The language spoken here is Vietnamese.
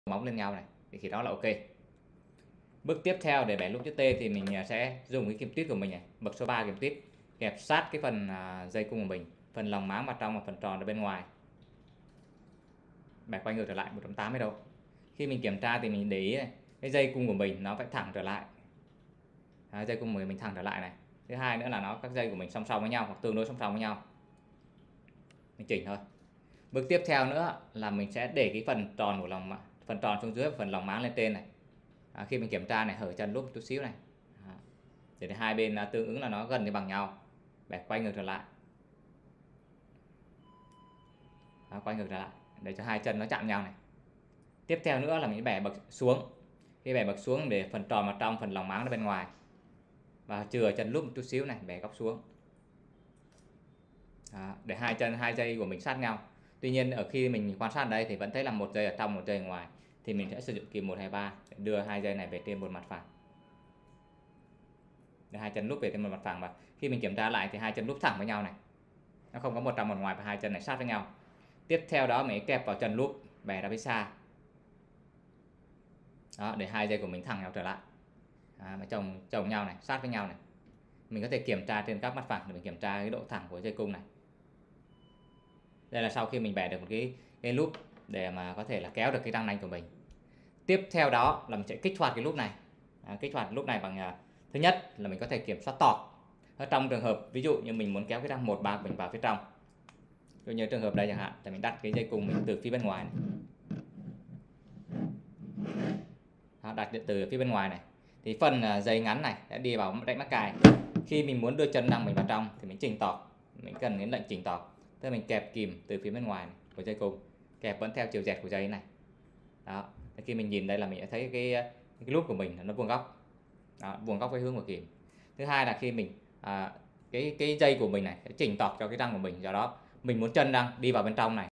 móng lên nhau này, thì khi đó là ok. Bước tiếp theo để bẻ lúp chữ T thì mình sẽ dùng cái kim tuyết của mình này, bậc số 3 kim tuyết, kẹp sát cái phần dây cung của mình, phần lòng máng vào trong và phần tròn ở bên ngoài, bẻ quay ngược trở lại 180 độ. Khi mình kiểm tra thì mình để ý này, cái dây cung của mình nó phải thẳng trở lại. Dây cung của mình thẳng trở lại này. Thứ hai nữa là các dây của mình song song với nhau hoặc tương đối song song với nhau. Mình chỉnh thôi. Bước tiếp theo nữa là mình sẽ để cái phần tròn của phần tròn xuống dưới và phần lòng máng lên trên này. Khi mình kiểm tra này, hở chân lúc chút xíu này, để hai bên tương ứng là nó gần như bằng nhau, bẻ quay ngược trở lại. Quay ngược trở lại để cho hai chân nó chạm nhau này. Tiếp theo nữa là mình bẻ bậc xuống. Khi bẻ bậc xuống để phần tròn vào trong, phần lòng máng ở bên ngoài, và chừa chân lúc một chút xíu này, bẻ góc xuống. Để hai dây của mình sát nhau. Tuy nhiên ở khi mình quan sát ở đây thì vẫn thấy là một dây ở trong, một dây ở ngoài, thì mình sẽ sử dụng kìm 1, 2, 3 để đưa hai dây này về trên một mặt phẳng, để hai chân lúc về trên một mặt phẳng. Và khi mình kiểm tra lại thì hai chân lúc thẳng với nhau này, nó không có một trong một ngoài, và hai chân này sát với nhau. Tiếp theo đó mình kẹp vào chân lúc, bẻ ra phía xa. Để hai dây của mình thẳng nhau trở lại, mà chồng nhau này, sát với nhau này. Mình có thể kiểm tra trên các mặt phẳng để mình kiểm tra cái độ thẳng của dây cung này. Đây là sau khi mình bẻ được một cái loop để mà có thể là kéo được cái răng nanh của mình. Tiếp theo đó là mình sẽ kích hoạt cái loop này. Kích hoạt loop này bằng thứ nhất là mình có thể kiểm soát tọt. Ở trong trường hợp ví dụ như mình muốn kéo cái răng 1, 3 của mình vào phía trong, ví dụ như trường hợp đây chẳng hạn, thì mình đặt cái dây cung mình từ phía bên ngoài này. Đặt từ phía bên ngoài này thì phần dây ngắn này sẽ đi vào đánh mắc cài. Khi mình muốn đưa chân răng mình vào trong thì mình chỉnh tọt, mình cần đến lệnh chỉnh tọt, tức là mình kẹp kìm từ phía bên ngoài này, của dây cung, kẹp vẫn theo chiều dẹt của dây này. Đó, khi mình nhìn đây là mình sẽ thấy cái loop của mình nó vuông góc. Vuông góc với hướng của kìm. Thứ hai là khi mình cái dây của mình này sẽ chỉnh tọt cho cái răng của mình, do đó mình muốn chân răng đi vào bên trong này